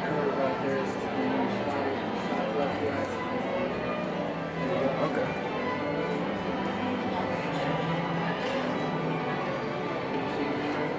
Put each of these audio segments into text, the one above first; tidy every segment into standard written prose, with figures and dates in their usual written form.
curve right there is slide left, right. There you go. Okay. Can you see the screen?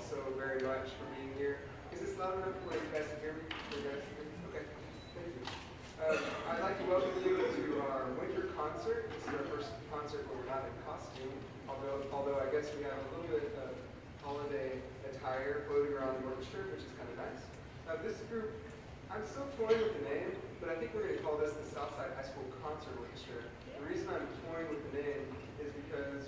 so very much for being here. Is this loud enough for you guys to hear me? Okay, thank you. I'd like to welcome you to our winter concert. This is our first concert where we're not in costume, although I guess we have a little bit of holiday attire floating around the orchestra, which is kind of nice. This group, I'm still toying with the name, but I think we're going to call this the Southside High School Concert Orchestra. The reason I'm toying with the name is because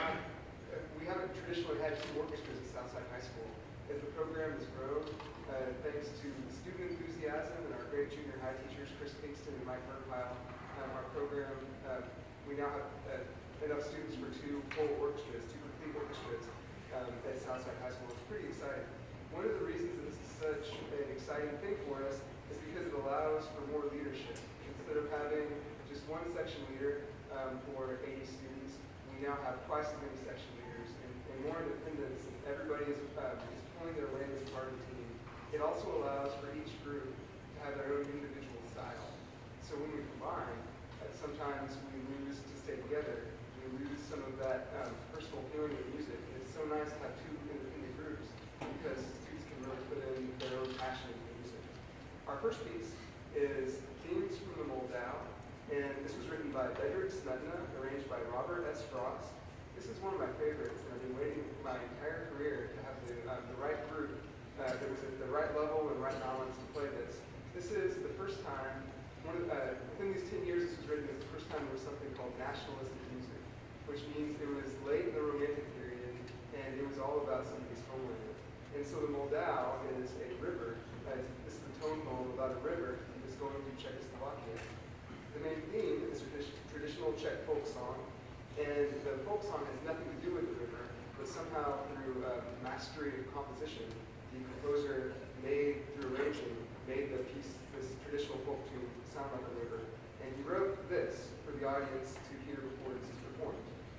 we haven't traditionally had two orchestras at Southside High School. As the program has grown, thanks to student enthusiasm and our great junior high teachers, Chris Kingston and Mike Burpile, our program, we now have enough students for two full orchestras, two complete orchestras at Southside High School. It's pretty exciting. One of the reasons that this is such an exciting thing for us is because it allows for more leadership. Instead of having just one section leader for 80 students, we now have twice as many section leaders and more independence. Everybody is pulling their weight as part of the team. It also allows for each group to have their own individual style. So when we combine, sometimes we lose to stay together. We lose some of that personal feeling of music. It's so nice to have two independent groups because students can really put in their own passion into music. Our first piece is Themes from the Moldau, and this was written by Bedřich Snedna, arranged by Robert S. Frost. This is one of my favorites, and I've been waiting my entire career to have the right group that was at the right level and right balance to play this. This is the first time, within these 10 years this was written, it's the first time there was something called nationalistic music, which means it was late in the Romantic period, and it was all about somebody's homeland. And so the Moldau is a river. This is a tone poem about a river that's going through Czechoslovakia. The main theme is a traditional Czech folk song, and the folk song has nothing to do with the river, but somehow through mastery of composition, the composer through arranging, made the piece, this traditional folk tune, sound like a river. And he wrote this for the audience to hear before this is performed.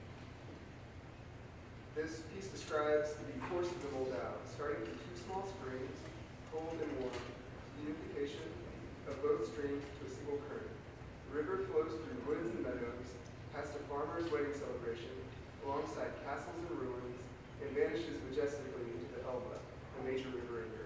This piece describes the course of the Moldau, starting from two small springs, cold and warm, the unification of both streams to a single current. The river flows through woods and meadows, past a farmer's wedding celebration, alongside castles and ruins, and vanishes majestically into the Elbe, a major river in Europe.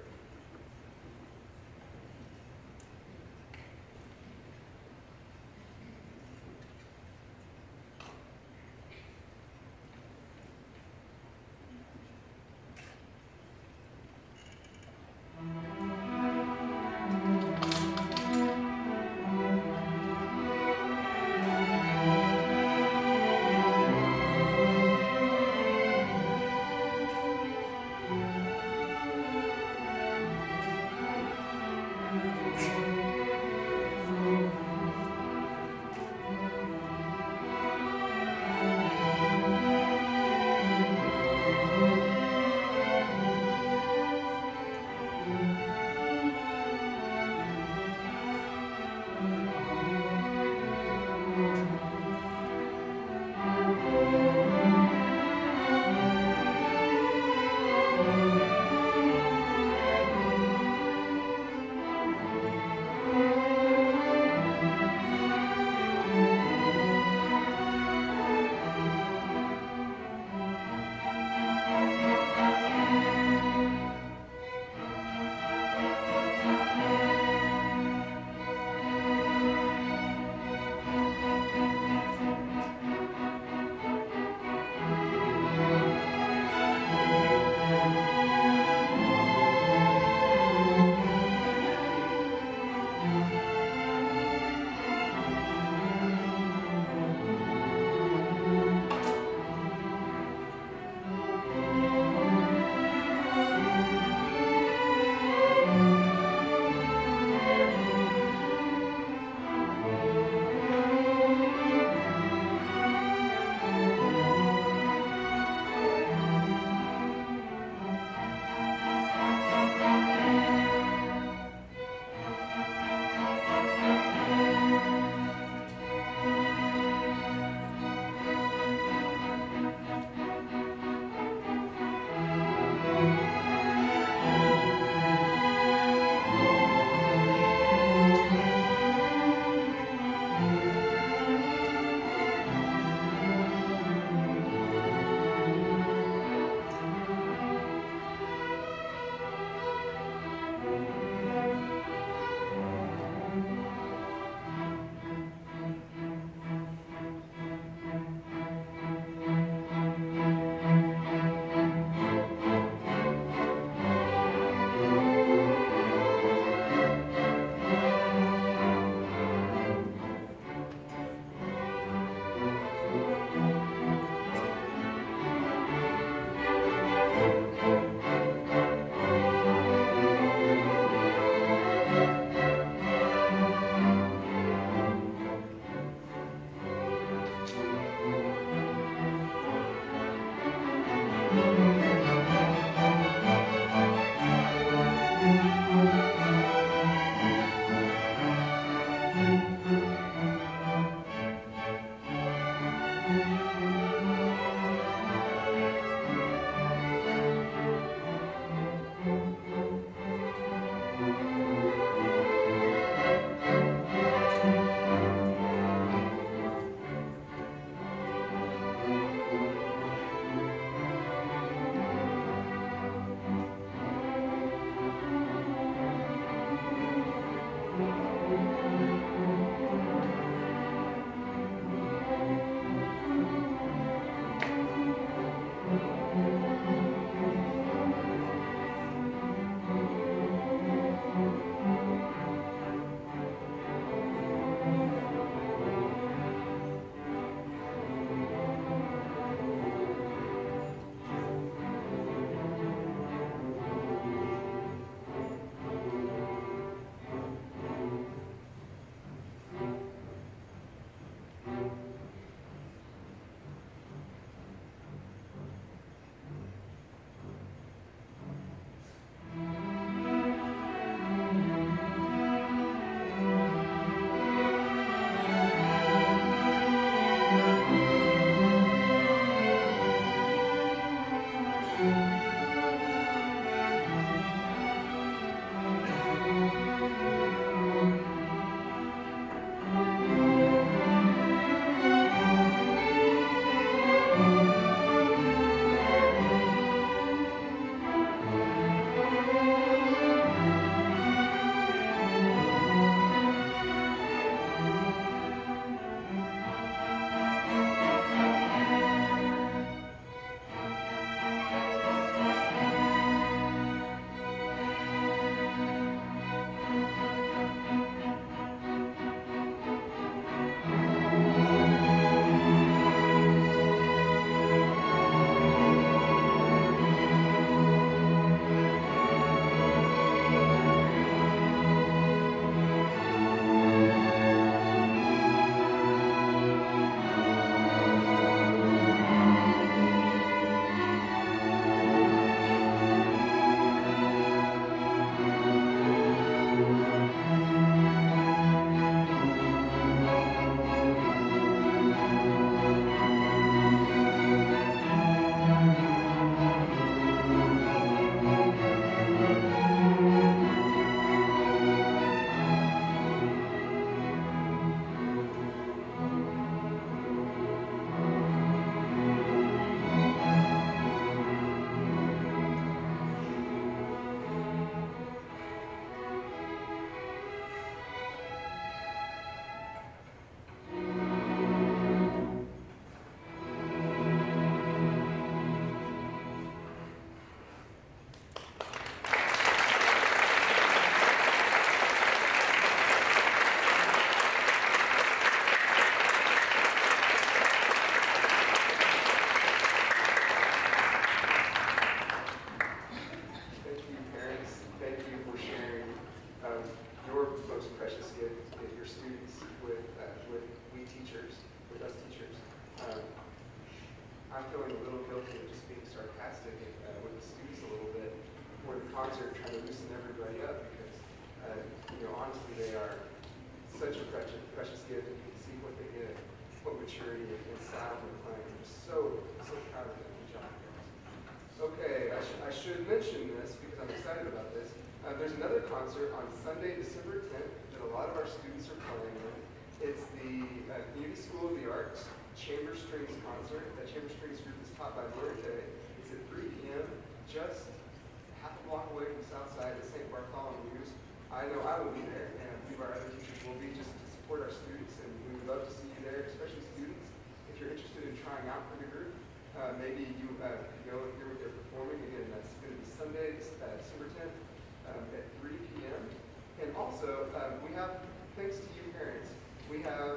concert trying to loosen everybody up because, honestly, they are such a precious gift, and you can see what they get, what maturity and style they're playing. I'm just so proud of them. Good job, guys. Okay, I should mention this because I'm excited about this. There's another concert on Sunday, December 10th that a lot of our students are playing in. It's the Community School of the Arts Chamber Strings concert. That Chamber Strings group is taught by Laura Kay. It's at 3 p.m. just half a block away from Southside at St. Bartholomew's. I know I will be there, and a few of our other teachers will be, just to support our students, and we would love to see you there, especially students. If you're interested in trying out for the group, maybe you could go and hear what they're performing. Again, that's going to be Sunday, December 10th at 3 p.m. And also, we have, thanks to you parents, we have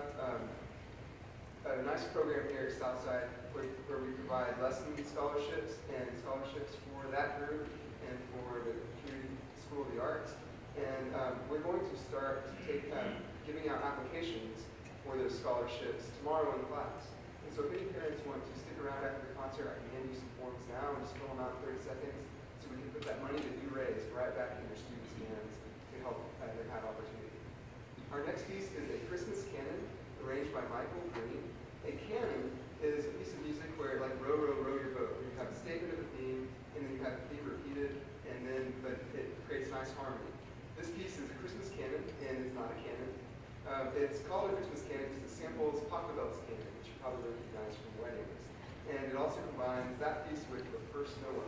a nice program here at Southside where we provide lesson scholarships and scholarships for that group and for the Community School of the Arts. And we're going to start giving out applications for those scholarships tomorrow in class. And so if any parents want to stick around after the concert, I can hand you some forms now and just fill them out in 30 seconds so we can put that money that you raised right back in your students' hands to help them have opportunity. Our next piece is a Christmas canon arranged by Michael Green. A canon is a piece of music where, like, row, row, row your boat, where you have a statement of a theme, and then you have the theme repeated, but it creates nice harmony. This piece is a Christmas canon, and it's not a canon. It's called a Christmas canon because it samples Pachelbel's canon, which you probably recognize from weddings. And it also combines that piece with the first Noah.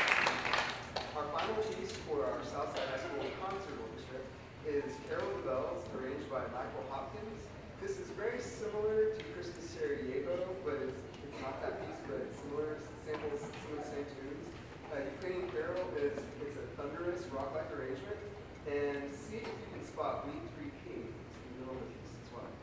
Is Carol the Bells by Michael Hopkins. This is very similar to Christmas Sarajevo, but it's not that piece, but it's similar. Samples some of the same tunes. Ukrainian Carol it's a thunderous rock-like arrangement, and see if you can spot We Three Kings in the middle of the piece as well.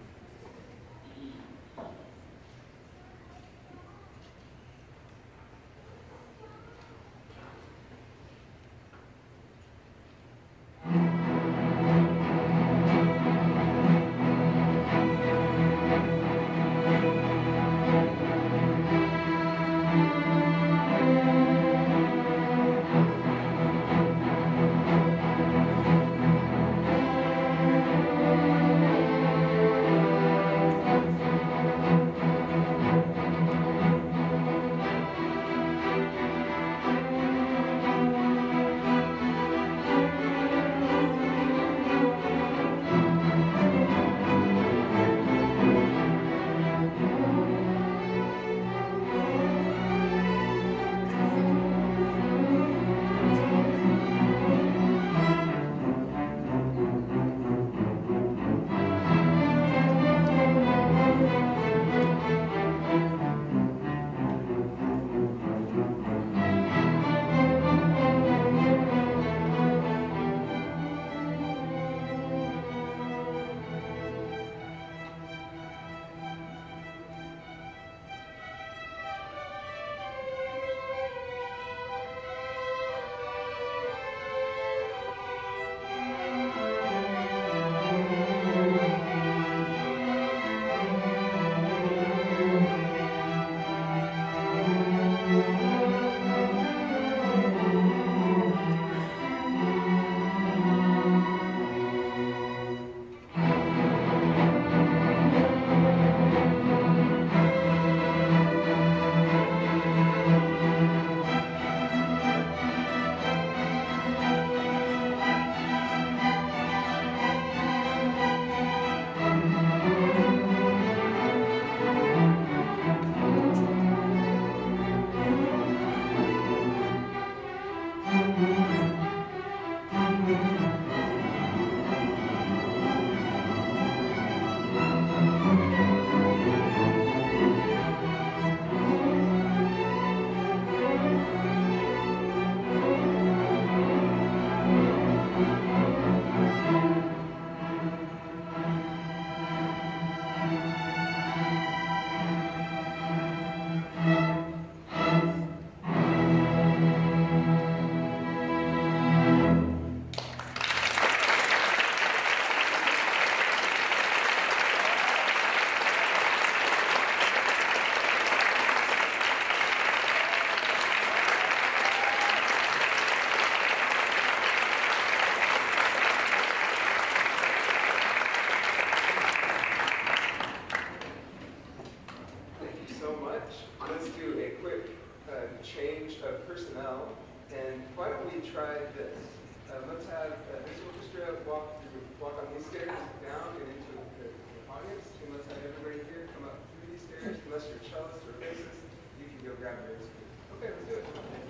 Walk on these stairs down and into the audience. And let's have everybody here come up through these stairs. Unless you're a cellist or a bassist, you can go grab your instrument. Okay, let's do it.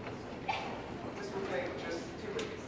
This will take just 2 minutes.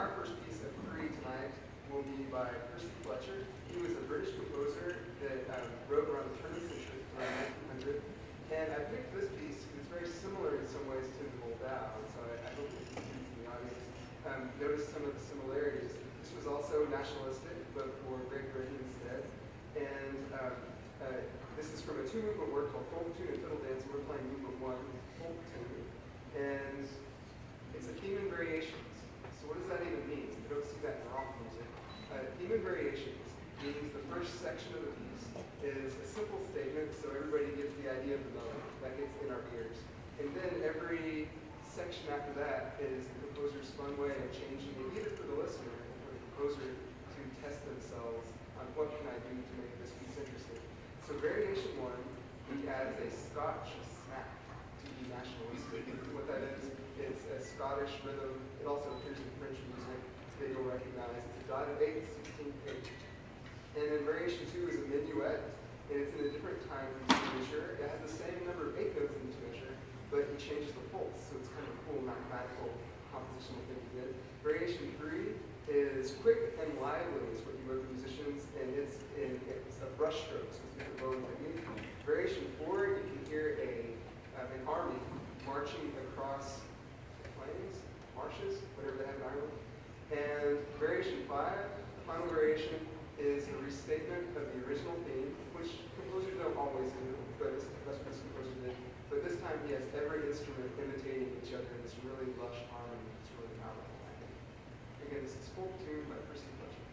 our first piece of three tonight will be by Percy Fletcher. He was a British composer that wrote around the turn of the century, around 1900. And I picked this piece because it's very similar in some ways to the Moldau, and so I hope that the students in the audience notice some of the similarities. This was also nationalistic, but for Great Britain instead. And this is from a two-movement work called Folk Tune and Fiddle Dance, and we're playing movement one, Folk Tune. And it's a theme and variations. So what does that even mean? You don't see that in rock music. Theme and variations means the first section of the piece is a simple statement, so everybody gets the idea of the melody. That gets in our ears. And then every section after that is the composer's fun way of changing it, either for the listener or for the composer to test themselves on what can I do to make this piece interesting. So variation one, he adds a Scotch snap to be nationalistic. What that is, it's a Scottish rhythm. It also appears in French music that you'll recognize. It's a dotted 8th, 16th, 8th. And then variation two is a minuet, and it's in a different time from the measure. It has the same number of 8 notes in each measure, but he changes the pulse, so it's kind of a cool mathematical compositional thing he did. Variation three is quick and lively, is what you wrote the musicians, and it's a brush stroke, so it's different bowing technique. Variation four, you can hear an army marching across the plains, marshes, whatever they have in Ireland. And variation five, the final variation, is a restatement of the original theme, which composers don't always do, but that's what this composer did. But this time he has every instrument imitating each other in this really lush harmony. It's really powerful, I think. Again, this is Folk Tune by Percy Fletcher.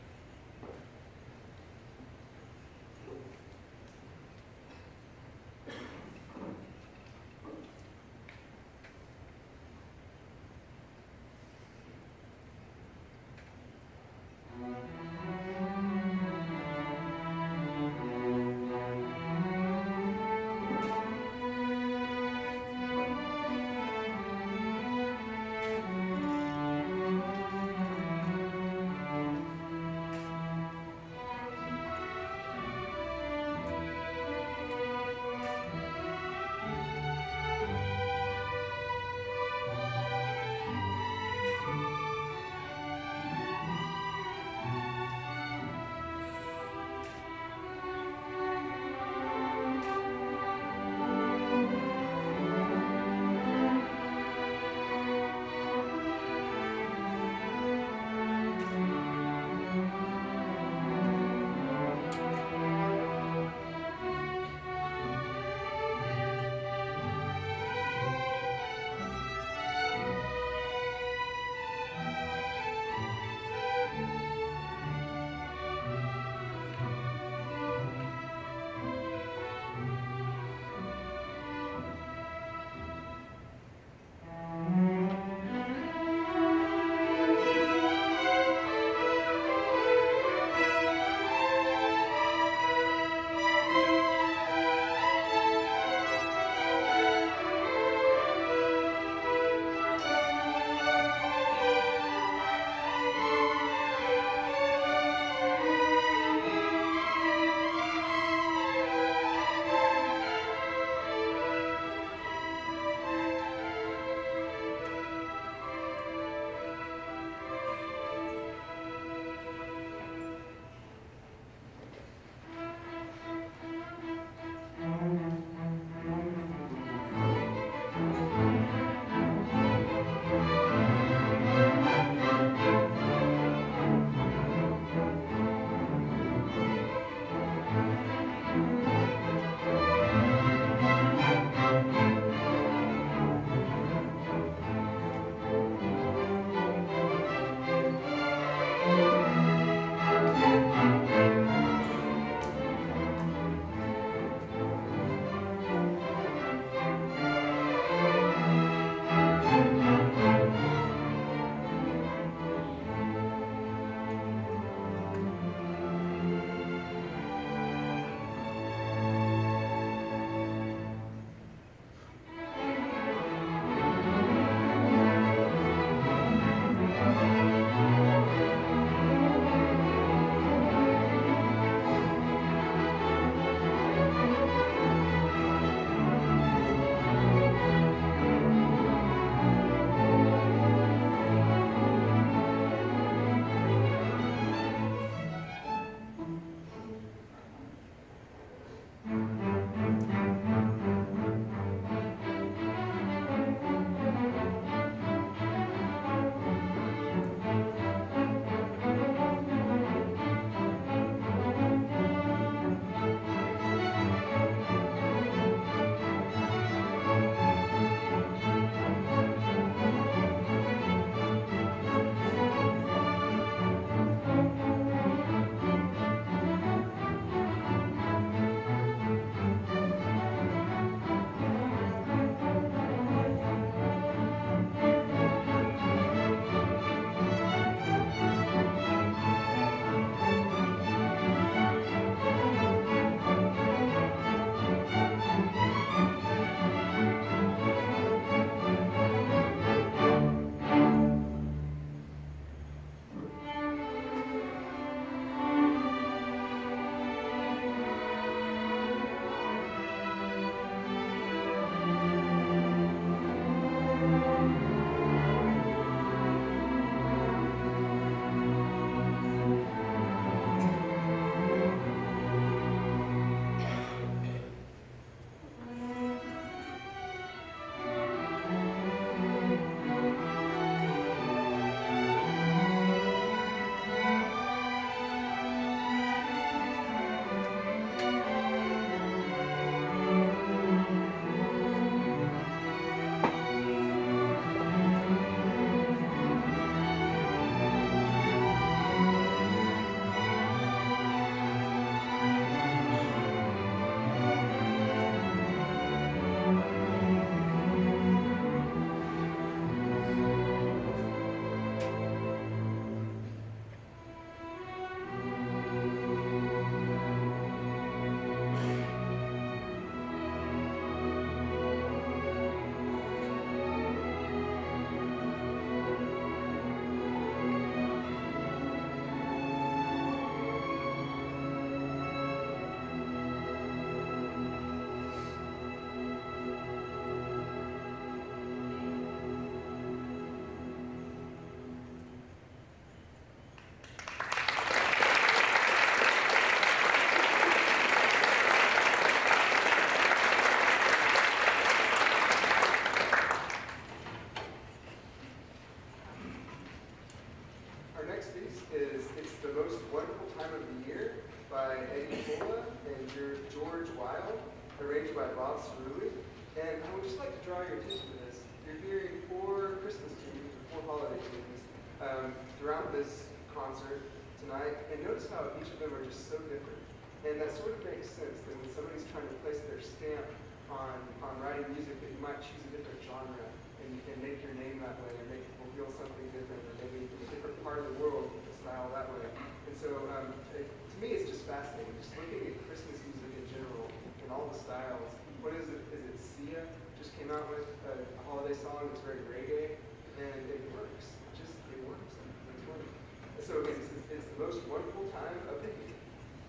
arranger, George Weil, arranged by Bob Cerulli. And I would just like to draw your attention to this. You're hearing 4 Christmas tunes, or 4 holiday tunes, throughout this concert tonight. And notice how each of them are just so different. And that sort of makes sense that when somebody's trying to place their stamp on writing music, that you might choose a different genre and you can make your name that way or make people feel something different, or maybe in a different part of the world the style that way. And so to me it's just fascinating, just looking at Christmas music in general and all the styles. What is it? Is it Sia? Just came out with a holiday song that's very reggae, and it works. It works. It's wonderful. So it's the most wonderful time of the year.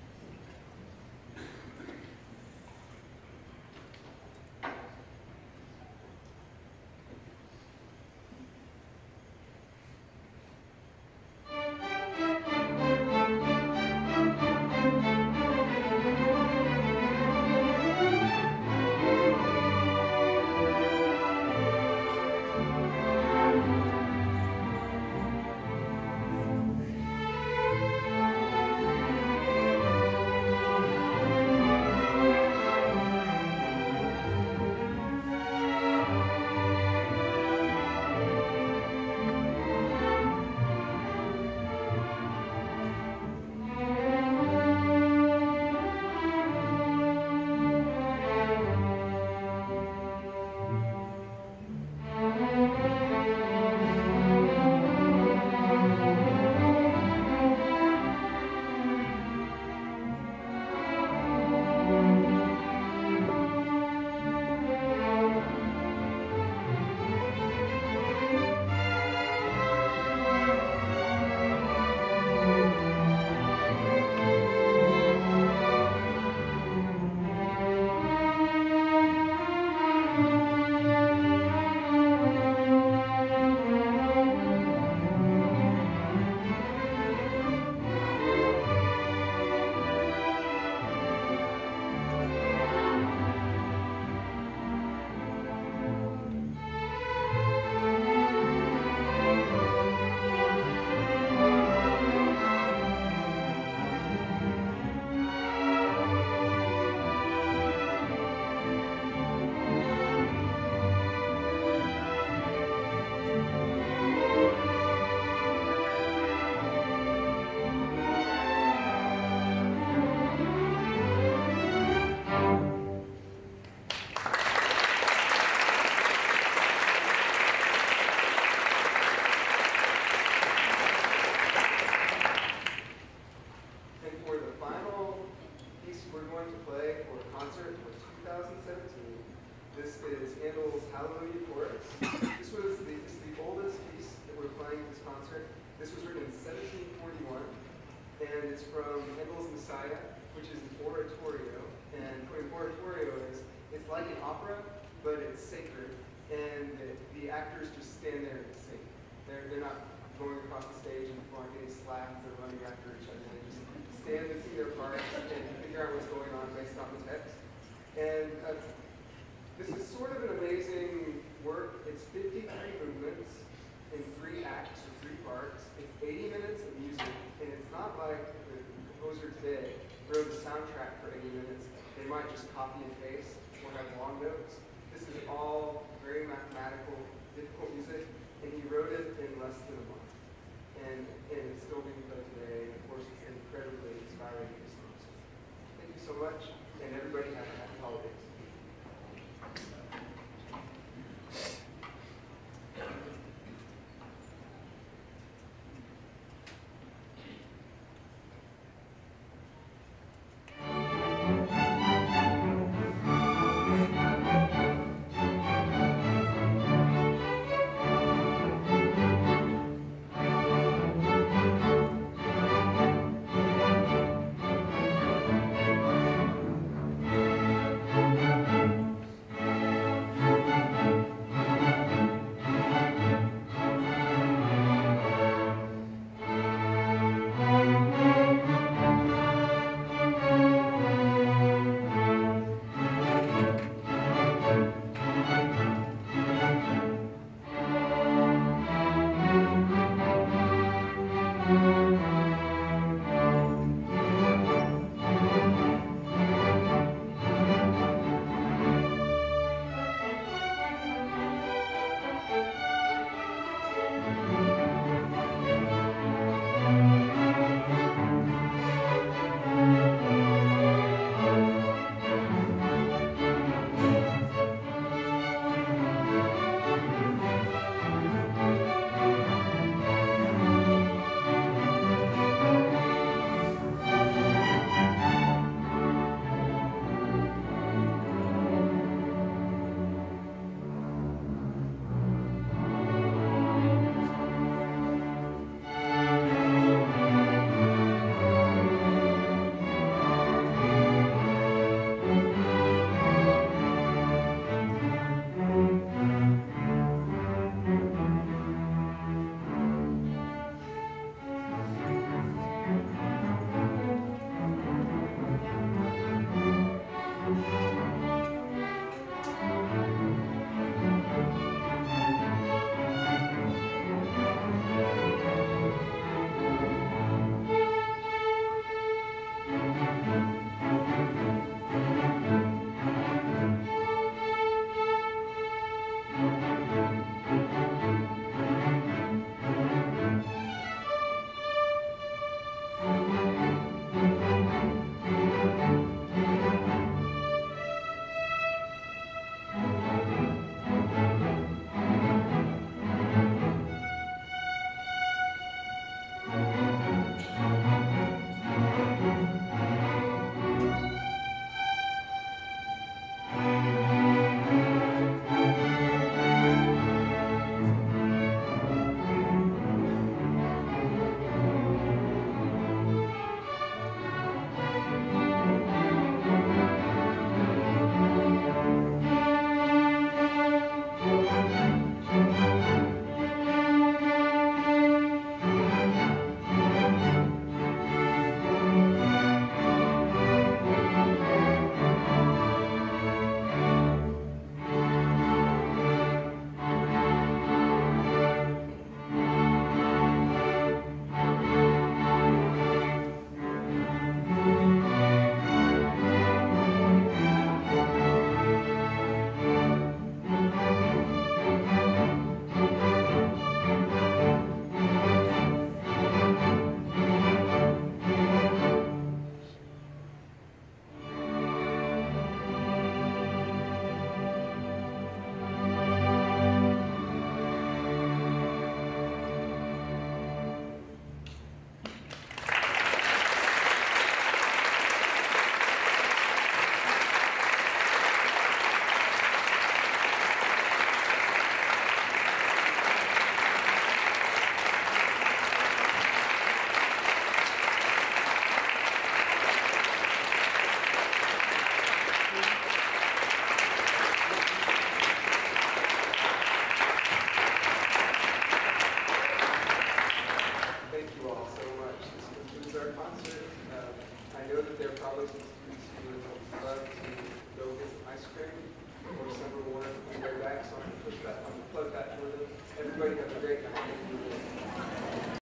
This is sort of an amazing work. It's 53 movements in 3 acts or 3 parts. It's 80 minutes of music, and it's not like the composer today wrote a soundtrack for 80 minutes. They might just copy and paste or have long notes. This is all very mathematical, difficult music, and he wrote it in less than a month. And it's still being played today, and of course it's incredibly inspiring.